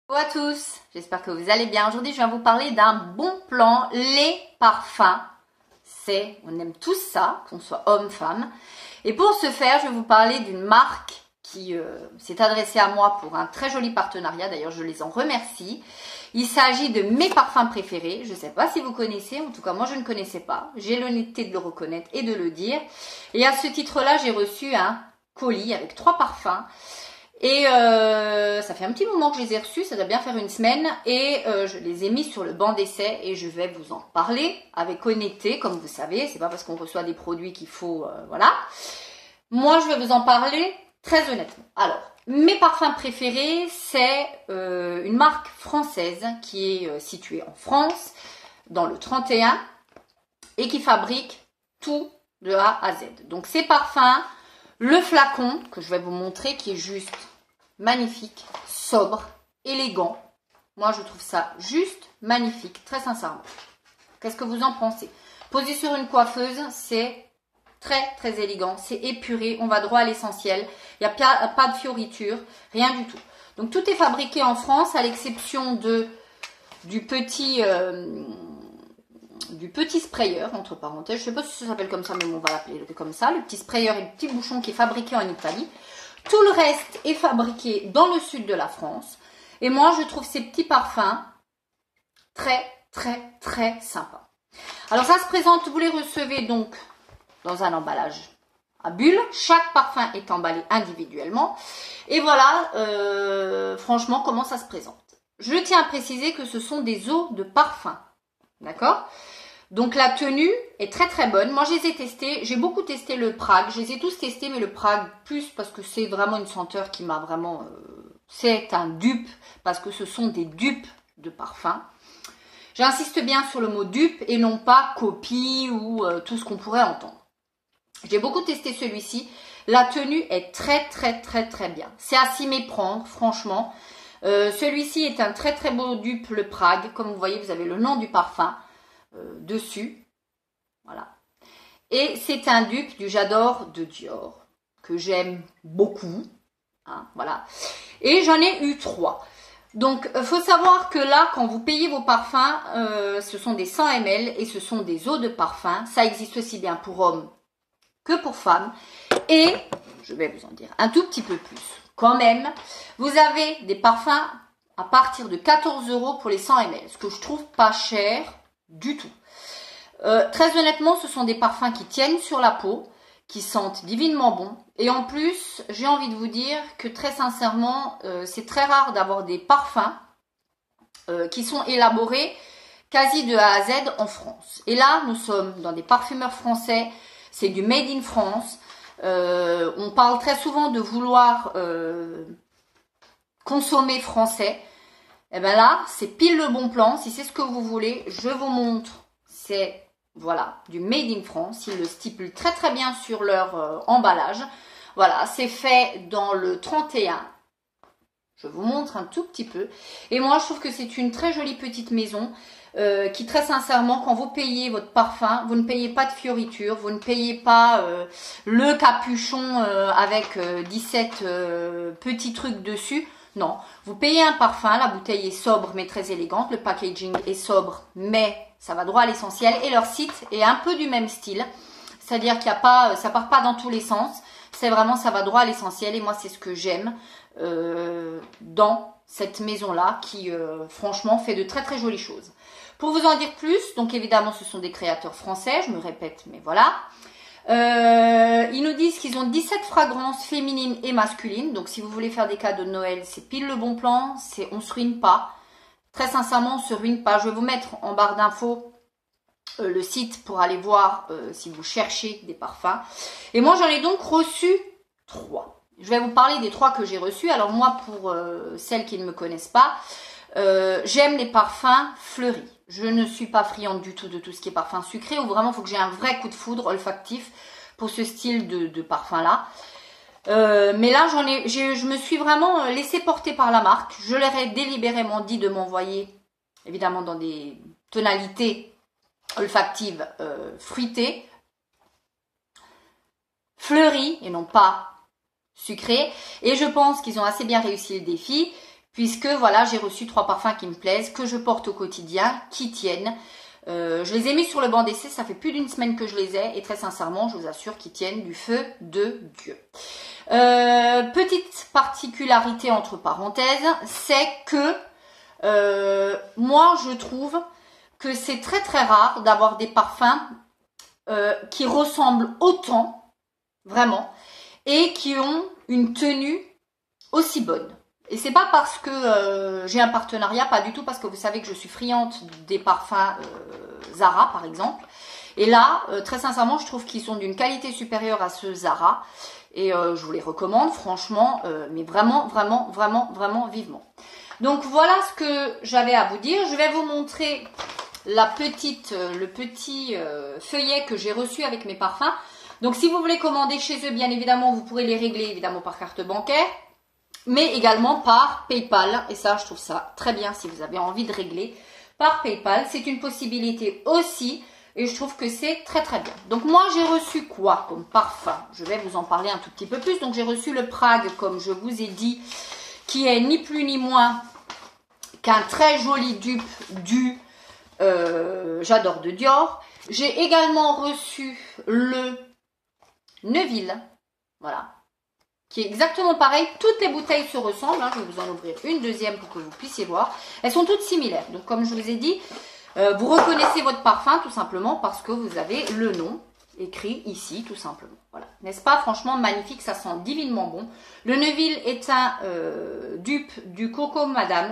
Bonjour à tous, j'espère que vous allez bien. Aujourd'hui, je viens vous parler d'un bon plan, les parfums. On aime tous ça, qu'on soit homme, femme. Et pour ce faire, je vais vous parler d'une marque qui s'est adressée à moi pour un très joli partenariat. D'ailleurs, je les en remercie. Il s'agit de mes parfums préférés. Je ne sais pas si vous connaissez, en tout cas, moi, je ne connaissais pas. J'ai l'honnêteté de le reconnaître et de le dire. Et à ce titre-là, j'ai reçu un colis avec 3 parfums. Et ça fait un petit moment que je les ai reçus, ça doit bien faire une semaine, et je les ai mis sur le banc d'essai et je vais vous en parler avec honnêteté, comme vous savez, c'est pas parce qu'on reçoit des produits qu'il faut, voilà. Moi, je vais vous en parler très honnêtement. Alors, mes parfums préférés, c'est une marque française qui est située en France, dans le 31, et qui fabrique tout de A à Z. Donc, ces parfums, le flacon que je vais vous montrer, qui est juste magnifique, sobre, élégant. Moi, je trouve ça juste magnifique, très sincèrement. Qu'est-ce que vous en pensez? Posé sur une coiffeuse, c'est très, très élégant. C'est épuré, on va droit à l'essentiel. Il n'y a pas de fioritures, rien du tout. Donc, tout est fabriqué en France, à l'exception du petit sprayer, entre parenthèses. Je ne sais pas si ça s'appelle comme ça, mais on va l'appeler comme ça. Le petit sprayer et le petit bouchon qui est fabriqué en Italie. Tout le reste est fabriqué dans le sud de la France. Et moi, je trouve ces petits parfums très, très, très sympas. Alors, ça se présente, vous les recevez donc dans un emballage à bulles. Chaque parfum est emballé individuellement. Et voilà, franchement, comment ça se présente. Je tiens à préciser que ce sont des eaux de parfum. D'accord ? Donc la tenue est très très bonne. Moi je les ai testés. J'ai beaucoup testé le Prague. Je les ai tous testés, mais le Prague plus parce que c'est vraiment une senteur qui m'a vraiment... c'est un dupe parce que ce sont des dupes de parfum. J'insiste bien sur le mot dupe et non pas copie ou tout ce qu'on pourrait entendre. J'ai beaucoup testé celui-ci. La tenue est très très très très bien. C'est à s'y méprendre, franchement. Celui-ci est un très très beau dupe, le Prague. Comme vous voyez, vous avez le nom du parfum dessus. Voilà. Et c'est un dupe du J'adore de Dior que j'aime beaucoup. Hein, voilà. Et j'en ai eu 3. Donc, il faut savoir que là, quand vous payez vos parfums, ce sont des 100 ml et ce sont des eaux de parfum. Ça existe aussi bien pour hommes que pour femmes. Et, je vais vous en dire un tout petit peu plus. Quand même, vous avez des parfums à partir de 14 € pour les 100 ml. Ce que je trouve pas cher du tout. Très honnêtement, ce sont des parfums qui tiennent sur la peau, qui sentent divinement bon. Et en plus, j'ai envie de vous dire que très sincèrement, c'est très rare d'avoir des parfums qui sont élaborés quasi de A à Z en France. Et là, nous sommes dans des parfumeurs français, c'est du Made in France. On parle très souvent de vouloir consommer français. Et bien là, c'est pile le bon plan. Si c'est ce que vous voulez, je vous montre. C'est, voilà, du Made in France. Ils le stipulent très très bien sur leur emballage. Voilà, c'est fait dans le 31. Je vous montre un tout petit peu. Et moi, je trouve que c'est une très jolie petite maison qui, très sincèrement, quand vous payez votre parfum, vous ne payez pas de fioritures, vous ne payez pas le capuchon avec 17 petits trucs dessus. Non, vous payez un parfum, la bouteille est sobre mais très élégante, le packaging est sobre mais ça va droit à l'essentiel et leur site est un peu du même style, c'est-à-dire qu'il n'y a pas, ça part pas dans tous les sens, c'est vraiment ça va droit à l'essentiel et moi c'est ce que j'aime dans cette maison-là qui franchement fait de très très jolies choses. Pour vous en dire plus, donc évidemment ce sont des créateurs français, je me répète mais voilà. Ils nous disent qu'ils ont 17 fragrances féminines et masculines. Donc si vous voulez faire des cadeaux de Noël, c'est pile le bon plan. On se ruine pas. Très sincèrement, on se ruine pas. Je vais vous mettre en barre d'infos le site pour aller voir si vous cherchez des parfums. Et moi, j'en ai donc reçu 3. Je vais vous parler des 3 que j'ai reçus. Alors moi, pour celles qui ne me connaissent pas, j'aime les parfums fleuris. Je ne suis pas friande du tout de tout ce qui est parfum sucré, ou vraiment il faut que j'ai un vrai coup de foudre olfactif pour ce style de parfum là. Mais là je me suis vraiment laissée porter par la marque. Je leur ai délibérément dit de m'envoyer évidemment dans des tonalités olfactives fruitées, fleuries et non pas sucrées. Et je pense qu'ils ont assez bien réussi le défi. puisque voilà, j'ai reçu 3 parfums qui me plaisent, que je porte au quotidien, qui tiennent. Je les ai mis sur le banc d'essai, ça fait plus d'une semaine que je les ai et très sincèrement, je vous assure qu'ils tiennent du feu de Dieu. Petite particularité entre parenthèses, c'est que moi je trouve que c'est très très rare d'avoir des parfums qui ressemblent autant, vraiment, et qui ont une tenue aussi bonne. Et c'est pas parce que j'ai un partenariat, pas du tout, parce que vous savez que je suis friande des parfums Zara par exemple. Et là, très sincèrement, je trouve qu'ils sont d'une qualité supérieure à ceux Zara. Et je vous les recommande franchement, mais vraiment, vraiment, vraiment, vraiment vivement. Donc voilà ce que j'avais à vous dire. Je vais vous montrer le petit feuillet que j'ai reçu avec mes parfums. Donc si vous voulez commander chez eux, bien évidemment, vous pourrez les régler évidemment par carte bancaire, mais également par PayPal. Et ça, je trouve ça très bien si vous avez envie de régler par PayPal. C'est une possibilité aussi et je trouve que c'est très très bien. Donc moi, j'ai reçu quoi comme parfum? Je vais vous en parler un tout petit peu plus. Donc j'ai reçu le Prague, comme je vous ai dit, qui est ni plus ni moins qu'un très joli dupe du J'adore de Dior. J'ai également reçu le Neuville, voilà, qui est exactement pareil. Toutes les bouteilles se ressemblent, hein. Je vais vous en ouvrir une deuxième pour que vous puissiez voir. Elles sont toutes similaires. Donc comme je vous ai dit, vous reconnaissez votre parfum tout simplement parce que vous avez le nom écrit ici tout simplement. Voilà, n'est-ce pas? Franchement magnifique, ça sent divinement bon. Le Neuville est un dupe du Coco Madame.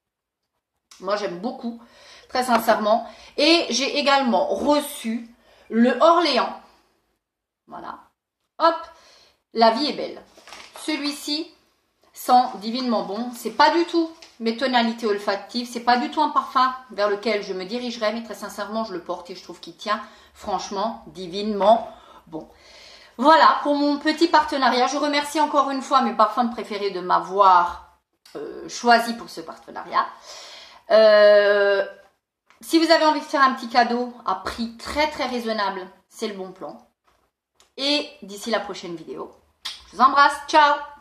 Moi j'aime beaucoup, très sincèrement. Et j'ai également reçu le Orléans. Voilà. Hop, la vie est belle. Celui-ci sent divinement bon. C'est pas du tout mes tonalités olfactives. C'est pas du tout un parfum vers lequel je me dirigerais. Mais très sincèrement, je le porte et je trouve qu'il tient franchement divinement bon. Voilà pour mon petit partenariat. Je remercie encore une fois mes parfums préférés de m'avoir choisi pour ce partenariat. Si vous avez envie de faire un petit cadeau à prix très très raisonnable, c'est le bon plan. Et d'ici la prochaine vidéo, je vous embrasse, ciao!